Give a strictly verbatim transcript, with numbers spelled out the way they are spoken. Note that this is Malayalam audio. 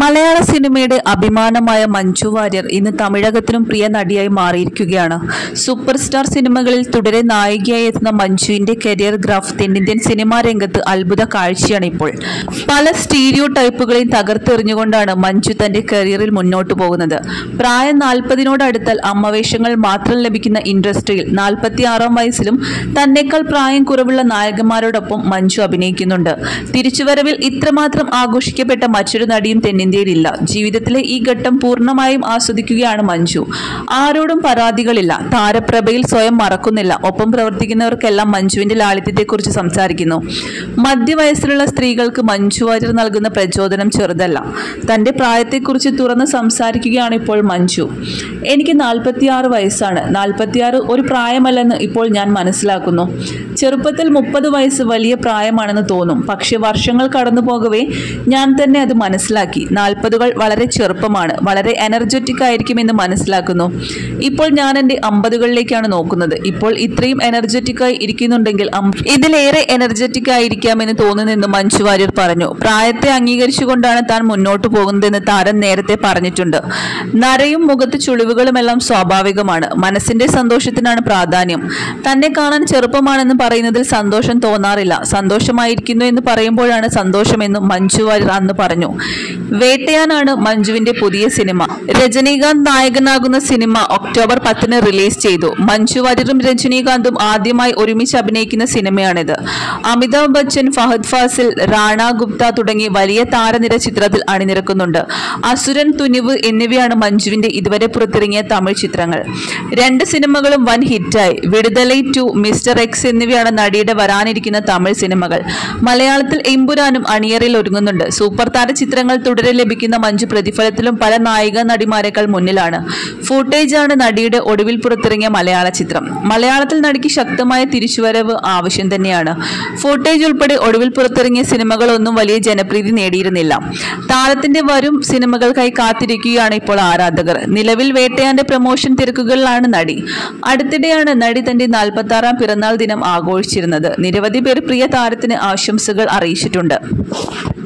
മലയാള സിനിമയുടെ അഭിമാനമായ മഞ്ജു വാര്യർ ഇന്ന് തമിഴകത്തിനും പ്രിയ നടിയായി മാറിയിരിക്കുകയാണ്. സൂപ്പർ സ്റ്റാർ സിനിമകളിൽ തുടരെ നായികയായി എത്തുന്ന മഞ്ജുവിന്റെ കരിയർ ഗ്രാഫ് തെന്നിന്ത്യൻ സിനിമാ രംഗത്ത് അത്ഭുത കാഴ്ചയാണ് ഇപ്പോൾ. പല സ്റ്റീരിയോ ടൈപ്പുകളെയും തകർത്തെറിഞ്ഞുകൊണ്ടാണ് മഞ്ജു തന്റെ കരിയറിൽ മുന്നോട്ടു പോകുന്നത്. പ്രായം നാൽപ്പതിനോടടുത്താൽ അമ്മവേഷങ്ങൾ മാത്രം ലഭിക്കുന്ന ഇൻഡസ്ട്രിയിൽ നാൽപ്പത്തിയാറാം വയസ്സിലും തന്നെക്കാൾ പ്രായം കുറവുള്ള നായകന്മാരോടൊപ്പം മഞ്ജു അഭിനയിക്കുന്നുണ്ട്. തിരിച്ചുവരവിൽ ഇത്രമാത്രം ആഘോഷിക്കപ്പെട്ട മറ്റൊരു നടിയും തെന്നിന്ത്യയിലില്ല. ജീവിതത്തിലെ ഈ ഘട്ടം പൂർണ്ണമായും ആസ്വദിക്കുകയാണ് മഞ്ജു. ആരോടും പരാതികളില്ല. താരപ്രഭയിൽ സ്വയം മറക്കുന്നില്ല. ഒപ്പം പ്രവർത്തിക്കുന്നവർക്കെല്ലാം മഞ്ജുവിന്റെ ലാളിത്യത്തെക്കുറിച്ച് സംസാരിക്കുന്നു. മധ്യവയസ്സിലുള്ള സ്ത്രീകൾക്ക് മഞ്ജു വാര്യർ നൽകുന്ന പ്രചോദനം ചെറുതല്ല. തന്റെ പ്രായത്തെക്കുറിച്ച് തുറന്ന് സംസാരിക്കുകയാണ് ഇപ്പോൾ മഞ്ജു. എനിക്ക് നാൽപ്പത്തിയാറ് വയസ്സാണ്. നാൽപ്പത്തിയാറ് ഒരു പ്രായമല്ലെന്ന് ഇപ്പോൾ ഞാൻ മനസ്സിലാക്കുന്നു. ചെറുപ്പത്തിൽ മുപ്പത് വയസ്സ് വലിയ പ്രായമാണെന്ന് തോന്നും. പക്ഷെ വർഷങ്ങൾ കടന്നു പോകവേ ഞാൻ തന്നെ അത് മനസ്സിലാക്കി. നാൽപ്പതുകൾ വളരെ ചെറുപ്പമാണ്, വളരെ എനർജറ്റിക് ആയിരിക്കുമെന്ന് മനസ്സിലാക്കുന്നു. ഇപ്പോൾ ഞാൻ എൻ്റെ അമ്പതുകളിലേക്കാണ് നോക്കുന്നത്. ഇപ്പോൾ ഇത്രയും എനർജറ്റിക് ആയി ഇരിക്കുന്നുണ്ടെങ്കിൽ ഇതിലേറെ എനർജറ്റിക് ആയിരിക്കാമെന്ന് തോന്നുന്നെന്ന് മഞ്ജു വാര്യർ പറഞ്ഞു. പ്രായത്തെ അംഗീകരിച്ചുകൊണ്ടാണ് താൻ മുന്നോട്ട് പോകുന്നതെന്ന് താരം നേരത്തെ പറഞ്ഞിട്ടുണ്ട്. നരയും മുഖത്ത് ചുളിവുകളുമെല്ലാം സ്വാഭാവികമാണ്. മനസ്സിന്റെ സന്തോഷത്തിനാണ് പ്രാധാന്യം. തന്നെ കാണാൻ ചെറുപ്പമാണെന്ന് പറയുന്നതിൽ സന്തോഷം തോന്നാറില്ല. സന്തോഷമായിരിക്കുന്നു എന്ന് പറയുമ്പോഴാണ് സന്തോഷമെന്നും മഞ്ജു വാര്യർ അന്ന് പറഞ്ഞു. വേട്ടയാനാണ് മഞ്ജുവിന്റെ പുതിയ സിനിമ. രജനീകാന്ത് നായകനാകുന്ന സിനിമ ഒക്ടോബർ പത്തിന് റിലീസ് ചെയ്തു. മഞ്ജു വാര്യരും രജനീകാന്തും ആദ്യമായി ഒരുമിച്ച് അഭിനയിക്കുന്ന സിനിമയാണിത്. അമിതാഭ് ബച്ചൻ, ഫഹദ് ഫാസിൽ, റാണ ഗുപ്ത തുടങ്ങി വലിയ താരനിര ചിത്രത്തിൽ അണിനിരക്കുന്നുണ്ട്. അസുരൻ, തുനിവ് എന്നിവയാണ് മഞ്ജുവിന്റെ ഇതുവരെ പുറത്തിറങ്ങിയ തമിഴ് ചിത്രങ്ങൾ. രണ്ട് സിനിമകളും വൻ ഹിറ്റായി. വിടുതലൈ ടു, മിസ്റ്റർ എക്സ് എന്നിവയാണ് നടിയുടെ വരാനിരിക്കുന്ന തമിഴ് സിനിമകൾ. മലയാളത്തിൽ എമ്പുരാനും അണിയറയിൽ ഒരുങ്ങുന്നുണ്ട്. സൂപ്പർ താര ചിത്രങ്ങൾ തുടരെ ലഭിക്കുന്ന മഞ്ജു പ്രതിഫലത്തിലും പല നായിക നടിമാരെക്കാൾ മുന്നിലാണ്. ഫൂട്ടേജ് ആണ് നടിയുടെ ഒടുവിൽ പുറത്തിറങ്ങിയ മലയാള ചിത്രം. മലയാളത്തിൽ നടിക്ക് ശക്തമായ തിരിച്ചുവരവ് ആവശ്യം തന്നെയാണ്. ഫൂട്ടേജ് ഉൾപ്പെടെ ഒടുവിൽ പുറത്തിറങ്ങിയ സിനിമകളൊന്നും വലിയ ജനപ്രീതി നേടിയിരുന്നില്ല. താരത്തിന്റെ വരും സിനിമകൾക്കായി കാത്തിരിക്കുകയാണ് ഇപ്പോൾ ആരാധകർ. നിലവിൽ വേട്ടയാന്റെ പ്രമോഷൻ തിരക്കുകളിലാണ് നടി. അടുത്തിടെയാണ് നടി തന്റെ നാൽപ്പത്തി ആറാം പിറന്നാൾ ദിനം ആഘോഷിച്ചിരുന്നത്. നിരവധി പേർ പ്രിയ താരത്തിന് ആശംസകൾ അറിയിച്ചിട്ടുണ്ട്.